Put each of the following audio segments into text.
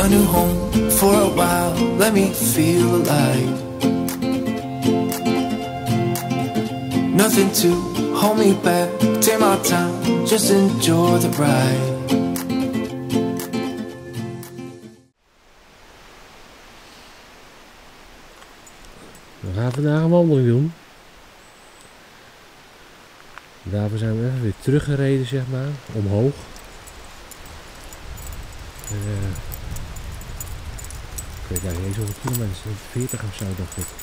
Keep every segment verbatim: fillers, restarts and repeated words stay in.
a new home for a while, let me feel alive. Nothing to hold me back, take my time, just enjoy the ride. We gaan vandaag een wandeling doen. Daarvoor zijn we even weer teruggereden, zeg maar, omhoog. Uh, ik weet eigenlijk niet eens hoeveel kilometers, veertig of zo dacht ik.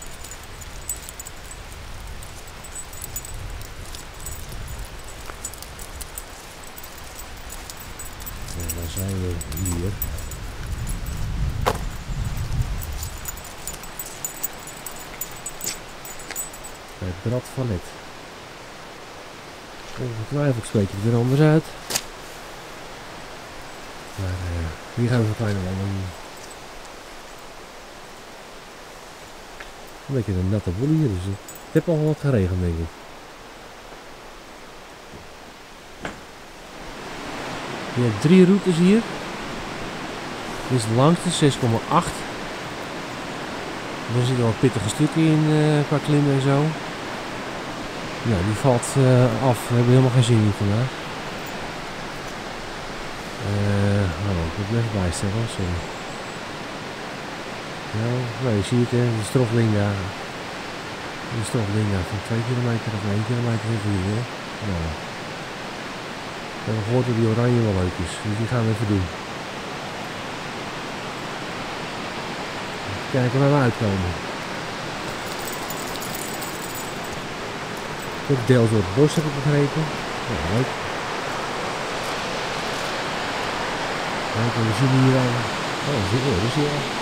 En dan zijn we hier. Bij het Brad Vallet. Ongetwijfeld spreek je het er anders uit. Maar uh, hier gaan we een kleine wandeling. Een beetje een natte boel hier, dus het heeft al wat geregend, denk ik. Je hebt drie routes hier. Dit is de langste, zes komma acht. Er zitten wel pittige stukken in uh, qua klimmen en zo. Ja, die valt uh, af. We hebben helemaal geen zin in vandaag. Uh, oh, ik moet even bijstellen, sorry. Nou, nou, je ziet het, hè, de Stroflinga. De Stroflinga van twee kilometer of één kilometer in vier. Nou, ik heb gehoord dat die oranje wel leuk is, dus die gaan we even doen. Even kijken waar we uitkomen. Ook deels door het bos heb ik begrepen. Ja, leuk. Kijk, we zien hier al. Oh, dat is hier, dat is hier al.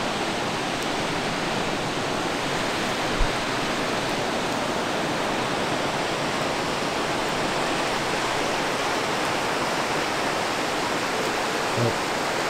Oh.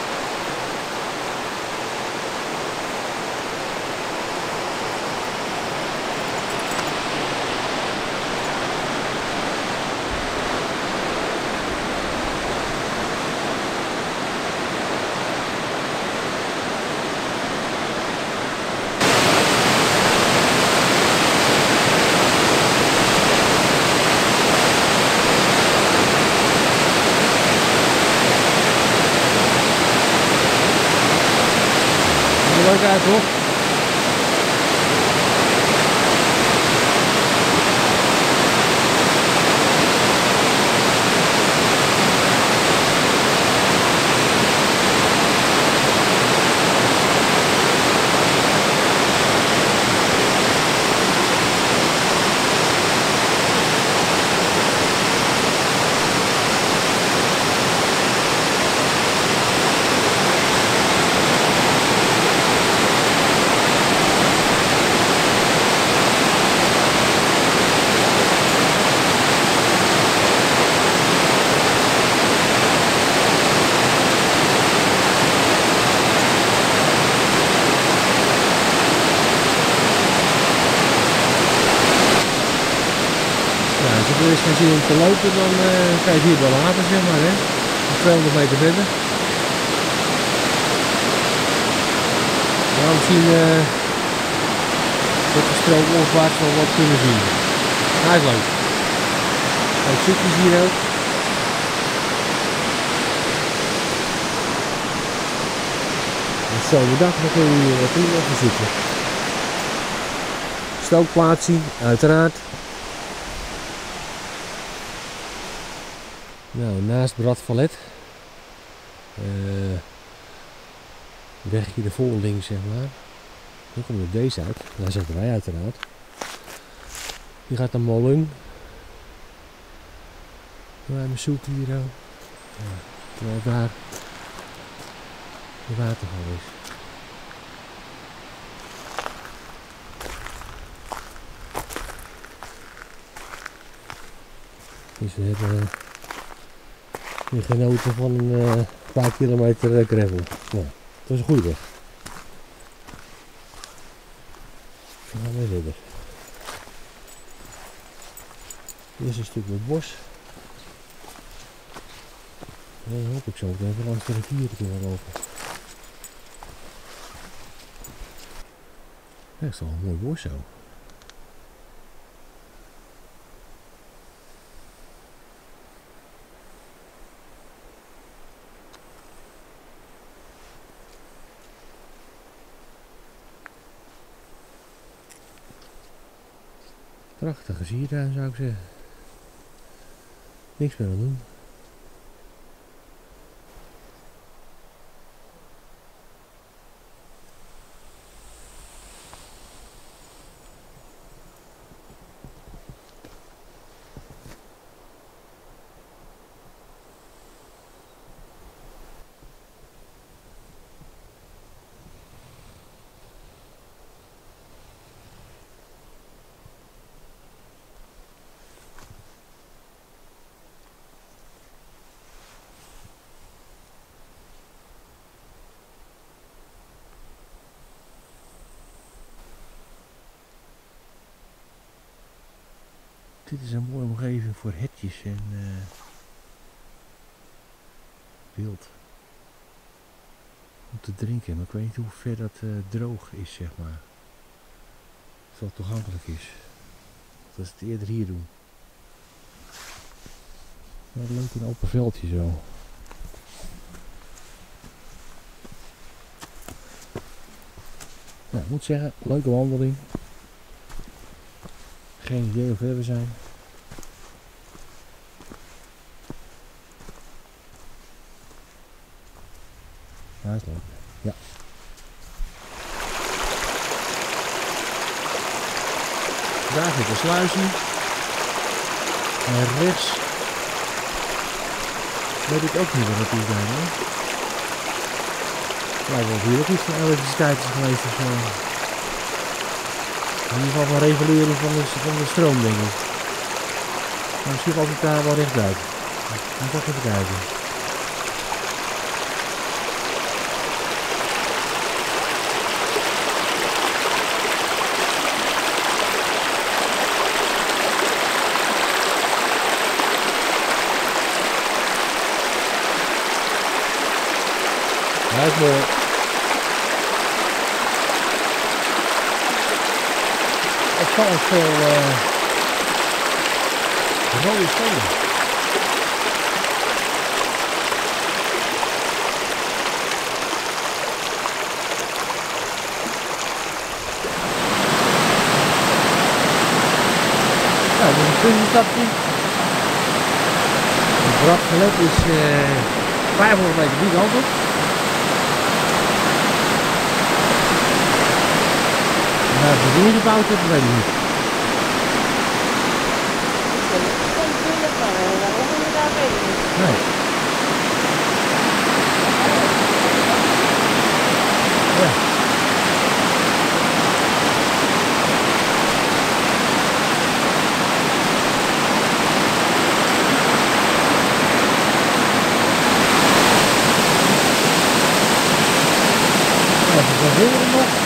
Leuk uit, hoor. Als je er eens geen zin om te lopen, dan uh, kan je het hier wel laten, zeg maar, hè. tweehonderd meter verder. Nou, misschien uh, dat we stroomopwaarts wel wat kunnen zien. Hij is leuk. Ook stukjes hier ook. Op zomerdag dan kun je hier wat prima gaan zitten. Stookplaatsje, uiteraard. Nou, naast Brad Vallet, uh, wegje ervoor links, zeg maar. Dan komt er deze uit, daar zetten wij uiteraard. Die gaat naar Mollung. We hebben zoek hier ook. Ja, terwijl daar de waterval is. Dus we hebben hier genoten van een uh, paar kilometer uh, gravel. Nou, dat is een goede weg. Dan gaan we verder. Hier is een stuk met bos. En dan hoop ik zo even langs de rivier te kunnen lopen. Dat is toch een mooi bos zo. Prachtige siertuin zou ik zeggen. Niks meer aan doen. Dit is een mooie omgeving voor hetjes en uh, wild om te drinken. Maar ik weet niet hoe ver dat uh, droog is, zeg maar. Of dat toegankelijk is. Dat is het eerder hier doen. Maar leuk een open veldje zo. Nou, ik moet zeggen, leuke wandeling. Geen idee hoe ver we zijn. Ja, dat is leuk. Ja. Daar zit de sluizen. En rechts weet ik ook niet wat die zijn, hoor. Lijkt wel hier ook iets van elektriciteit is geweest of zo. In ieder geval van regulering van de, van de stroom, denk ik. Maar misschien valt het daar wel rechtuit. Ik moet ook even kijken. Ja, dat is mooi. Opvallend veel uh, rode stenen. Nou, dit is een tussenstapje. Het Bradgelet is uh, vijfhonderd meter die kant op. Nou, als je gebouwd hebt, weet ik niet. Nee. Ja. Even van voren nog.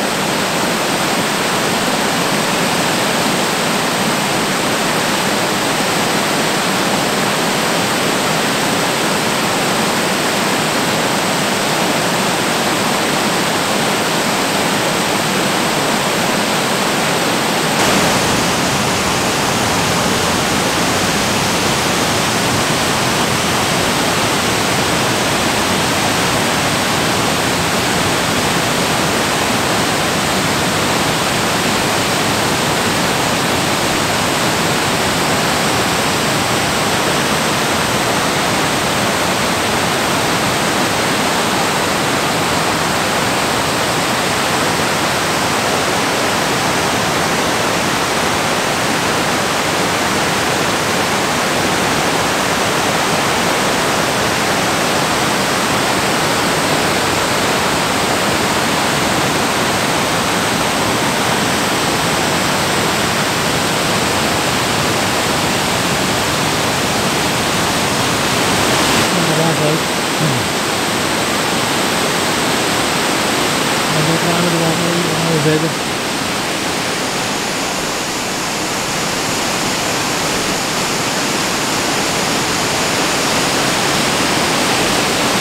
Verder.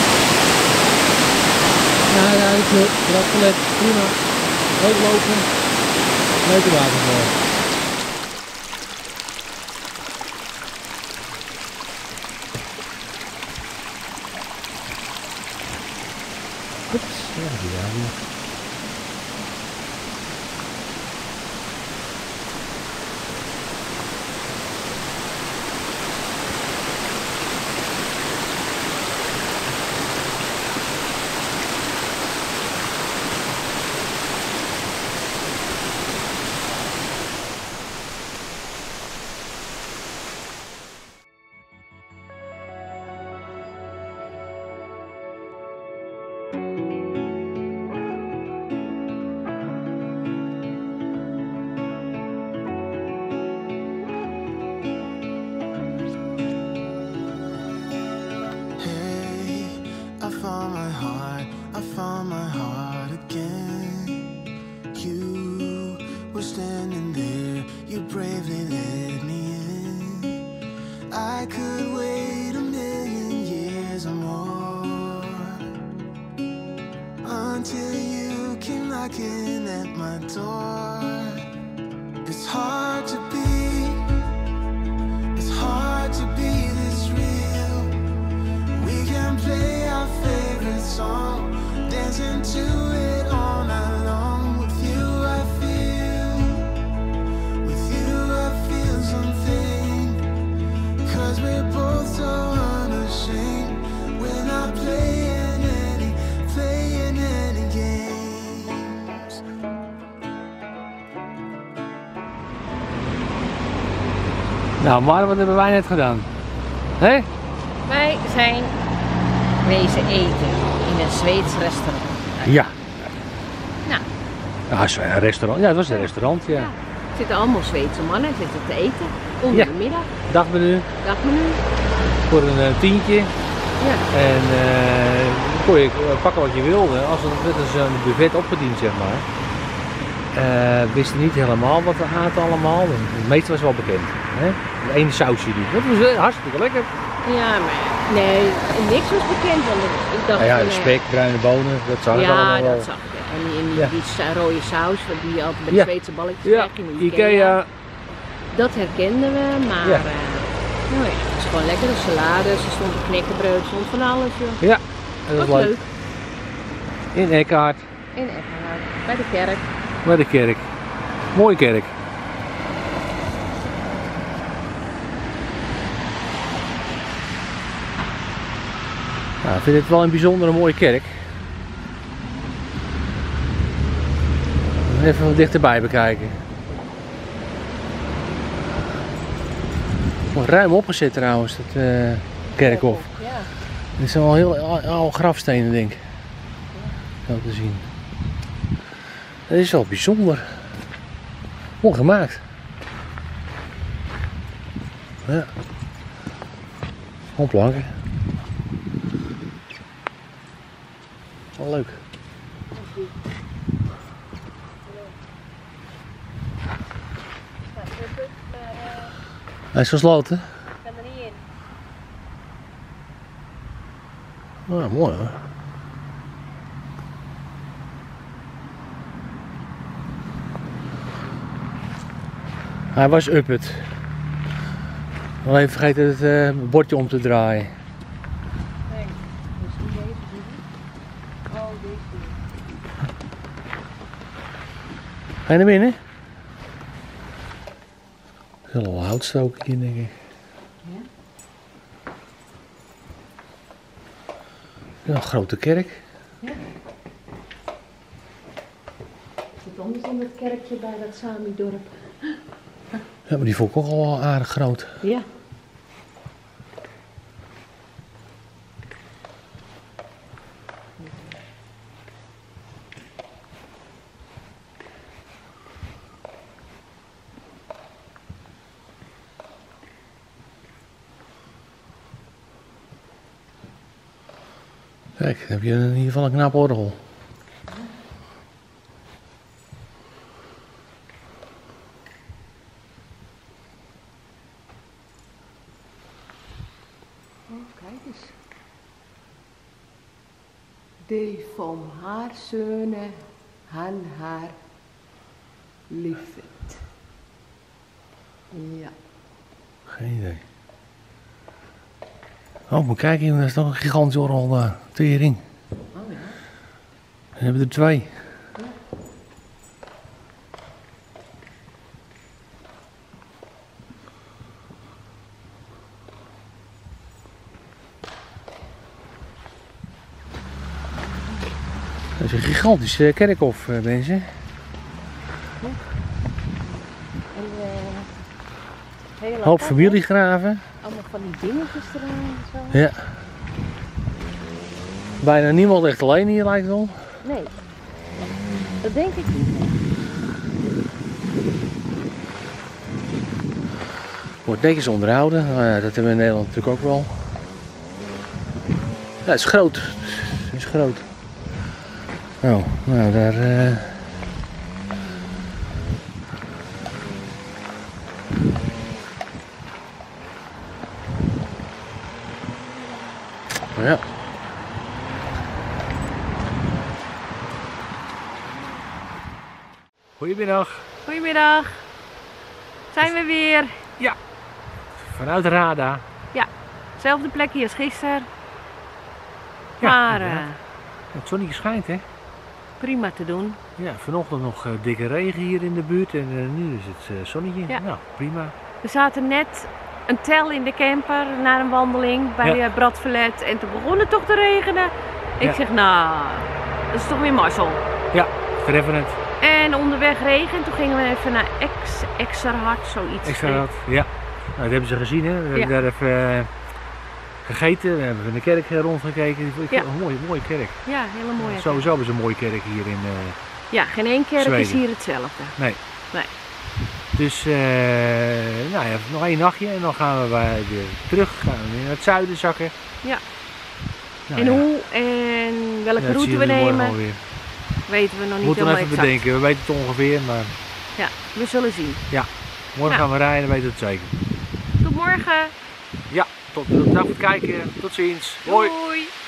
Ja, ja, dat is leuk. Dat gelet. Prima. Leuk lopen. Meter waterval. Oeps, ja, die daar weer. Nou, maar wat hebben wij net gedaan? Hé? Wij zijn wezen eten in een Zweeds restaurant. Ja. Nou. Ja, een restaurant. Ja, het was een restaurant, ja. Ja. Er zitten allemaal Zweedse mannen zitten te eten onder ja. de middag. Dagmenu. Dagmenu. Voor een uh, tientje. Ja. En uh, kon je pakken wat je wilde. Als het werd dus een buffet opgediend, zeg maar. Uh, wisten niet helemaal wat we aten allemaal. Het meeste was wel bekend. Hè? De ene sausje niet. Dat was hartstikke lekker. Ja, maar nee, niks was bekend. Want ik dacht, ja, ja, spek, bruine bonen, dat zag ik ja, allemaal wel. dat zag ik. En die, die, ja. die rode saus, die je altijd bij de ja. Zweedse balletjes ja. krijgt in de Ikea. Ikea. Dat herkenden we, maar ja. Uh, nou ja, het is gewoon lekker. De salades, er stond een knekkenbrood, er stond van alles. Joh. Ja, dat was leuk. leuk. In Eckhart. In Eckhart, bij de kerk. Bij de kerk. Mooie kerk. Nou, ik vind dit wel een bijzondere mooie kerk. Even wat dichterbij bekijken. Wordt ruim opgezet trouwens, het uh, kerkhof. Ja. Dit zijn wel heel oude grafstenen, denk ik. Zo te zien. Dat is wel bijzonder. Mooi gemaakt. Ja. Gewoon planken. Wel leuk. Hij is gesloten. Ik kan er niet in. Ah, mooi hoor. Hij was up het. Wel even vergeten het uh, bordje om te draaien. Nee, dus niet deze doen. Oh, deze doen. Ga je naar binnen? Er is wel houtstoken hier, denk ik. Ja? Ja, een grote kerk. Ja. Zit anders in het kerkje bij dat Sami-dorp. Ja, maar die vond ik ook al wel aardig groot. Ja. Kijk, dan heb je in ieder geval een knap orgel. Oh, kijk eens. De van haar zonen, han haar Liefde. Ja. Geen idee. Oh, maar kijk hier, daar is nog een gigantische orgel daar. Tering. Oh ja. We hebben er twee. Dat is een gigantisch kerkhof, mensen. En, uh, heel Hoop apart, familiegraven. hè? Allemaal van die dingetjes eraan en zo. Ja. Bijna niemand echt alleen hier lijkt wel. Nee, dat denk ik niet. Wordt netjes onderhouden. Nou ja, dat hebben we in Nederland natuurlijk ook wel. Ja, het is groot. Het is groot. Oh, nou daar... Uh... Ja. Goedemiddag. Goedemiddag. Zijn we weer? Ja. Vanuit Rada. Ja, hetzelfde plekje als gisteren. Ja, Maar uh, het zonnetje schijnt, hè? prima te doen. Ja, vanochtend nog uh, dikke regen hier in de buurt en uh, nu is het uh, zonnetje. Ja. Nou, prima. We zaten net een tel in de camper naar een wandeling bij Ja. uh, Bradverlet en toen begon het toch te regenen. Ik Ja. zeg, nou, dat is toch weer mazzel. Ja, treffen het. En onderweg regen, toen gingen we even naar Ex, Exerhard, zoiets. Extra dat. Ja. Nou, dat hebben ze gezien, hè? We Ja. hebben daar even uh, gegeten, we hebben in de kerk uh, rondgekeken. Ik vind Ja. het een mooie, mooie kerk. Ja, hele mooie. Sowieso hebben ze een mooie kerk hier in. Uh, Ja, geen één kerk is Zweden. hier hetzelfde. nee. Nee. Dus uh, nou ja, nog één nachtje en dan gaan we weer terug, gaan we weer naar het zuiden zakken. Ja. Nou en ja. hoe en welke Ja, dat route zien we jullie morgen nemen, alweer. weten we nog We niet moeten nog helemaal even exact. bedenken, we weten het ongeveer, maar Ja, we zullen zien. morgen Ja. gaan we rijden en weten we het zeker. Tot morgen. Ja, tot, bedankt voor het kijken, tot ziens. Hoi! Doei.